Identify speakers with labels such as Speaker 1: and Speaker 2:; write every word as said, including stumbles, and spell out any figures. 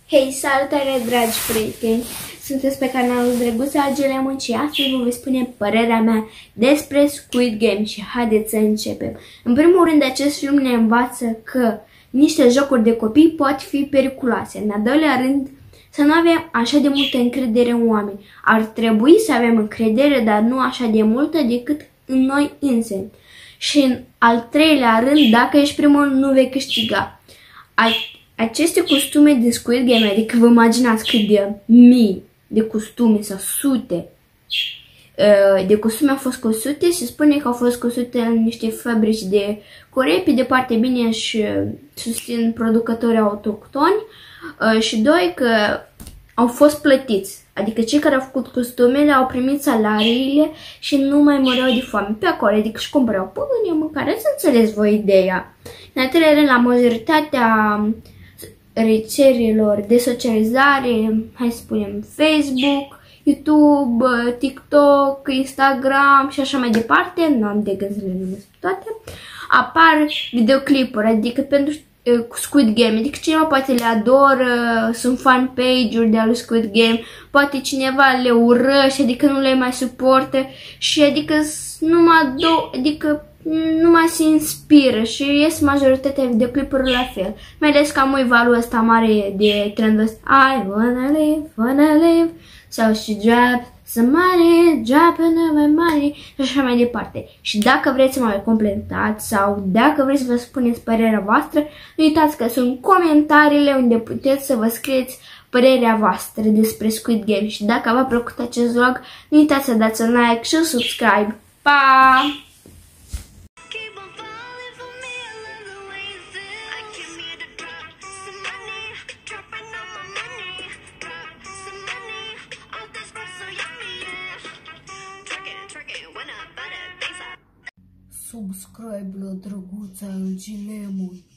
Speaker 1: Hei, salutare dragi prieteni! Sunteți pe canalul Drăguța Gelemon și astăzi vă voi spune părerea mea despre Squid Game și haideți să începem. În primul rând, acest film ne învață că niște jocuri de copii pot fi periculoase. În al doilea rând, să nu avem așa de multă încredere în oameni. Ar trebui să avem încredere, dar nu așa de multă decât în noi înseni. Și în al treilea rând, dacă ești primul, nu vei câștiga. Aceste costume din Squid Game, adică vă imaginați cât de mii de costume sau sute de costume au fost cosute, se spune că au fost cosute în niște fabrici de Coreea, pe de parte bine și susțin producători autohtoni și doi că au fost plătiți, adică cei care au făcut costumele au primit salariile și nu mai măreau de foame pe acolo, adică și cumpărau pâine, mâncare, să înțeles voi ideea. În al treilea rând, la majoritatea rețelelor de socializare, hai să spunem Facebook, YouTube, TikTok, Instagram și așa mai departe, nu am de gând să le numesc toate, apar videoclipuri, adică pentru Squid Game, adică cineva poate le adoră, sunt fan page-uri de al Squid Game, poate cineva le urăște, adică nu le mai suportă și adică numai două, adică nu mai se inspiră și ies majoritatea videoclipurilor la fel. Mai ales că am valul ăsta mare de trendul ăsta. I wanna live, wanna live, sau și drop some money, drop another money și așa mai departe. Și dacă vreți să mă completați sau dacă vreți să vă spuneți părerea voastră, nu uitați că sunt comentariile unde puteți să vă scrieți părerea voastră despre Squid Game. Și dacă v-a plăcut acest vlog, nu uitați să dați un like și un subscribe. Pa! Subscribe la Drăguța Gelemon.